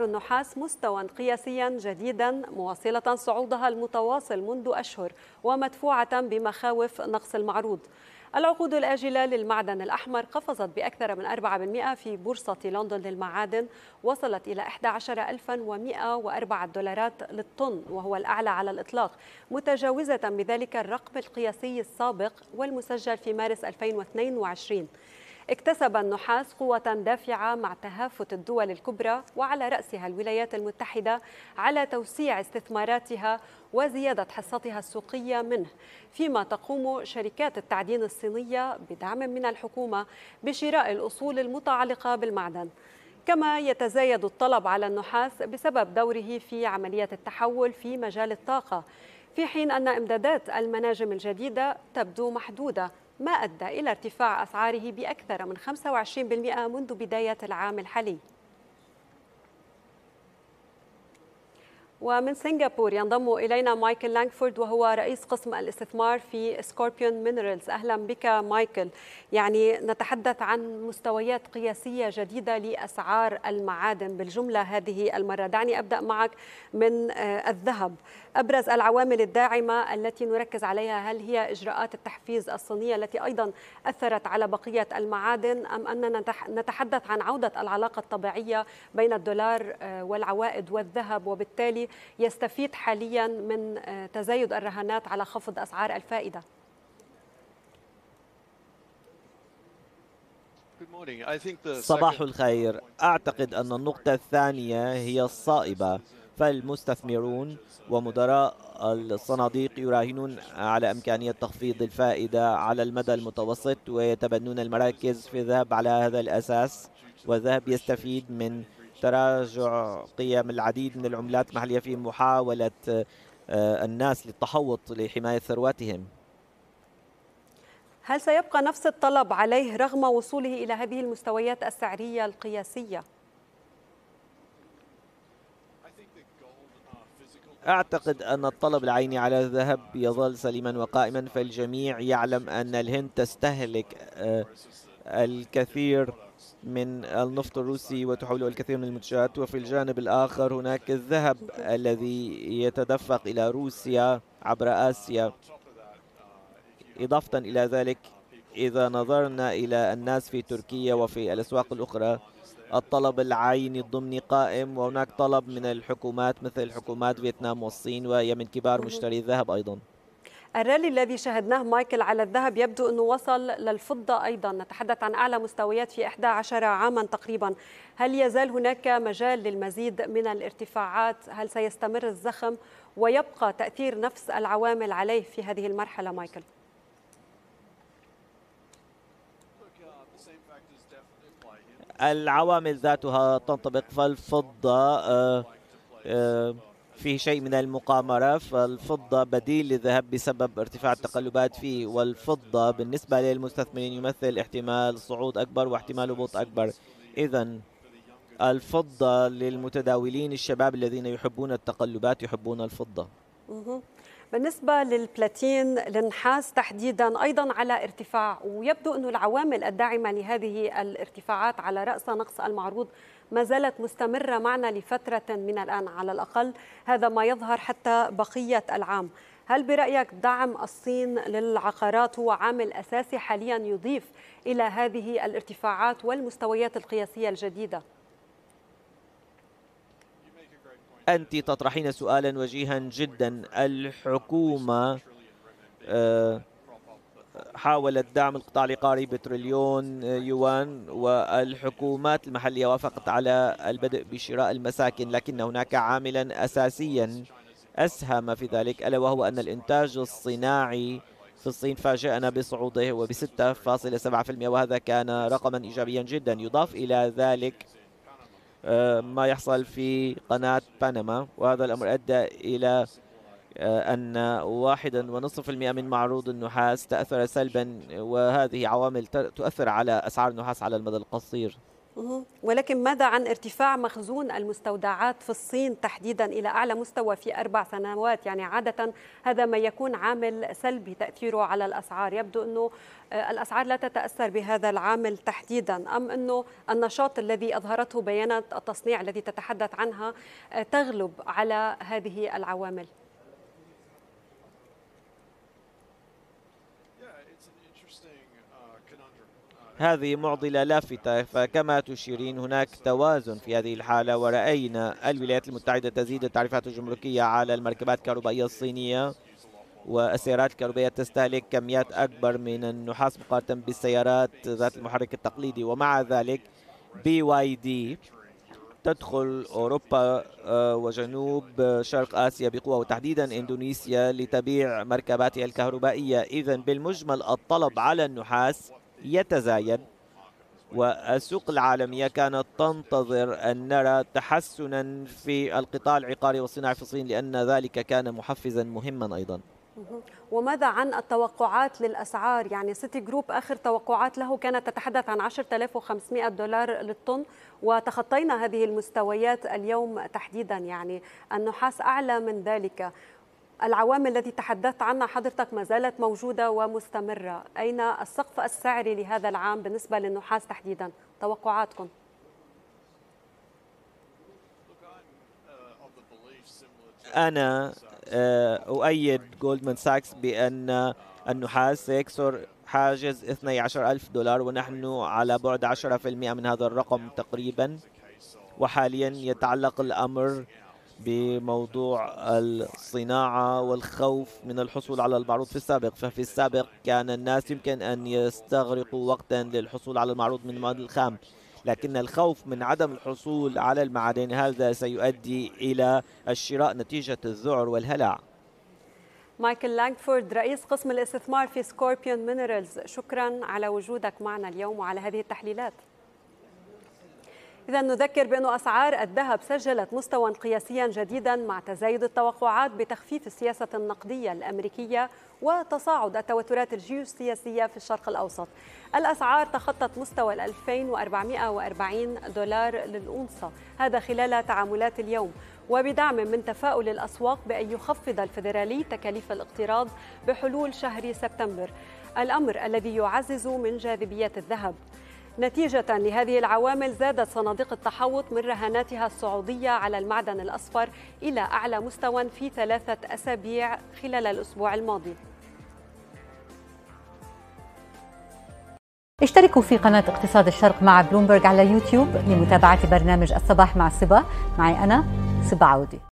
النحاس مستوى قياسيا جديدا مواصلة صعودها المتواصل منذ أشهر ومدفوعة بمخاوف نقص المعروض. العقود الآجلة للمعدن الأحمر قفزت بأكثر من 4% في بورصة لندن للمعادن، وصلت إلى 11,104 دولارات للطن، وهو الأعلى على الإطلاق، متجاوزة بذلك الرقم القياسي السابق والمسجل في مارس 2022. اكتسب النحاس قوة دافعة مع تهافت الدول الكبرى وعلى رأسها الولايات المتحدة على توسيع استثماراتها وزيادة حصتها السوقية منه، فيما تقوم شركات التعدين الصينية بدعم من الحكومة بشراء الأصول المتعلقة بالمعدن. كما يتزايد الطلب على النحاس بسبب دوره في عملية التحول في مجال الطاقة، في حين أن إمدادات المناجم الجديدة تبدو محدودة، ما أدى إلى ارتفاع أسعاره بأكثر من 25% منذ بداية العام الحالي. ومن سنغافورة ينضم إلينا مايكل لانغفورد، وهو رئيس قسم الاستثمار في سكوربيون مينرالز. أهلا بك مايكل. يعني نتحدث عن مستويات قياسية جديدة لأسعار المعادن بالجملة هذه المرة. دعني أبدأ معك من الذهب. أبرز العوامل الداعمة التي نركز عليها، هل هي إجراءات التحفيز الصينية التي أيضا أثرت على بقية المعادن، أم أننا نتحدث عن عودة العلاقة الطبيعية بين الدولار والعوائد والذهب، وبالتالي يستفيد حاليا من تزايد الرهانات على خفض أسعار الفائدة؟ صباح الخير. أعتقد أن النقطة الثانية هي الصائبة، فالمستثمرون ومدراء الصناديق يراهنون على إمكانية تخفيض الفائدة على المدى المتوسط ويتبنون المراكز في الذهب على هذا الأساس، والذهب يستفيد من تراجع قيم العديد من العملات المحلية في محاولة الناس للتحوط لحماية ثرواتهم. هل سيبقى نفس الطلب عليه رغم وصوله إلى هذه المستويات السعرية القياسية؟ أعتقد أن الطلب العيني على الذهب يظل سليما وقائما، فالجميع يعلم أن الهند تستهلك الكثير من النفط الروسي وتحوله الكثير من المنتجات، وفي الجانب الآخر هناك الذهب الذي يتدفق إلى روسيا عبر آسيا. إضافة إلى ذلك، إذا نظرنا إلى الناس في تركيا وفي الأسواق الأخرى، الطلب العيني الضمني قائم، وهناك طلب من الحكومات مثل حكومات فيتنام والصين، وهي من كبار مشتري الذهب أيضا. الرالي الذي شاهدناه مايكل على الذهب يبدو أنه وصل للفضة أيضا، نتحدث عن أعلى مستويات في 11 عاما تقريبا. هل يزال هناك مجال للمزيد من الارتفاعات؟ هل سيستمر الزخم ويبقى تأثير نفس العوامل عليه في هذه المرحلة مايكل؟ العوامل ذاتها تنطبق، فالفضة فيه شيء من المقامرة، فالفضة بديل للذهب بسبب ارتفاع التقلبات فيه، والفضة بالنسبة للمستثمرين يمثل احتمال صعود أكبر واحتمال هبوط أكبر. إذن الفضة للمتداولين الشباب الذين يحبون التقلبات يحبون الفضة. بالنسبة للبلاتين النحاس تحديدا أيضا على ارتفاع، ويبدو أن العوامل الداعمة لهذه الارتفاعات على رأس نقص المعروض ما زالت مستمرة معنا لفترة من الآن على الأقل، هذا ما يظهر حتى بقية العام. هل برأيك دعم الصين للعقارات هو عامل أساسي حاليا يضيف إلى هذه الارتفاعات والمستويات القياسية الجديدة؟ أنت تطرحين سؤالا وجيها جدا. الحكومة حاولت دعم القطاع العقاري بتريليون يوان، والحكومات المحلية وافقت على البدء بشراء المساكن، لكن هناك عاملا أساسيا أسهم في ذلك، ألا وهو أن الإنتاج الصناعي في الصين فاجأنا بصعوده وب6.7%، وهذا كان رقما إيجابيا جدا. يضاف إلى ذلك ما يحصل في قناة بنما، وهذا الأمر أدى إلى أن 1.5% من معروض النحاس تأثر سلبا، وهذه عوامل تؤثر على أسعار النحاس على المدى القصير. ولكن ماذا عن ارتفاع مخزون المستودعات في الصين تحديدا إلى أعلى مستوى في 4 سنوات؟ يعني عادة هذا ما يكون عامل سلبي تأثيره على الأسعار. يبدو أنه الأسعار لا تتأثر بهذا العامل تحديدا، أم أنه النشاط الذي أظهرته بيانات التصنيع التي تتحدث عنها تغلب على هذه العوامل؟ هذه معضلة لافتة، فكما تشيرين هناك توازن في هذه الحالة، ورأينا الولايات المتحدة تزيد التعريفات الجمركية على المركبات الكهربائية الصينية، والسيارات الكهربائية تستهلك كميات أكبر من النحاس مقارنة بالسيارات ذات المحرك التقليدي. ومع ذلك BYD تدخل أوروبا وجنوب شرق آسيا بقوة، وتحديدا إندونيسيا، لتبيع مركباتها الكهربائية. إذن بالمجمل الطلب على النحاس يتزايد، والسوق العالمية كانت تنتظر أن نرى تحسنا في القطاع العقاري والصناعي في الصين، لأن ذلك كان محفزا مهما أيضا. وماذا عن التوقعات للأسعار؟ يعني سيتي جروب آخر توقعات له كانت تتحدث عن $10,500 للطن، وتخطينا هذه المستويات اليوم تحديدا. يعني النحاس أعلى من ذلك. العوامل التي تحدثت عنها حضرتك ما زالت موجودة ومستمرة. أين السقف السعري لهذا العام بالنسبة للنحاس تحديدا؟ توقعاتكم؟ أنا أؤيد جولدمان ساكس بأن النحاس سيكسر حاجز $12,000، ونحن على بعد 10% من هذا الرقم تقريبا. وحاليا يتعلق الأمر بموضوع الصناعة والخوف من الحصول على المعروض في السابق. ففي السابق كان الناس يمكن أن يستغرقوا وقتا للحصول على المعروض من المواد الخام، لكن الخوف من عدم الحصول على المعادن هذا سيؤدي إلى الشراء نتيجة الذعر والهلع. مايكل لانغفورد، رئيس قسم الاستثمار في سكوربيون مينرالز، شكرا على وجودك معنا اليوم وعلى هذه التحليلات. إذا نذكر بأن أسعار الذهب سجلت مستوى قياسيا جديدا مع تزايد التوقعات بتخفيف السياسة النقدية الأمريكية وتصاعد التوترات الجيوسياسية في الشرق الأوسط. الأسعار تخطت مستوى $2,440 للأونصة، هذا خلال تعاملات اليوم، وبدعم من تفاؤل الأسواق بأن يخفض الفيدرالي تكاليف الاقتراض بحلول شهر سبتمبر، الأمر الذي يعزز من جاذبية الذهب. نتيجة لهذه العوامل زادت صناديق التحوط من رهاناتها الصعودية على المعدن الأصفر إلى أعلى مستوى في 3 أسابيع خلال الأسبوع الماضي. اشتركوا في قناة اقتصاد الشرق مع بلومبرج على يوتيوب لمتابعة برنامج الصباح مع صبا. معي أنا صبا عودي.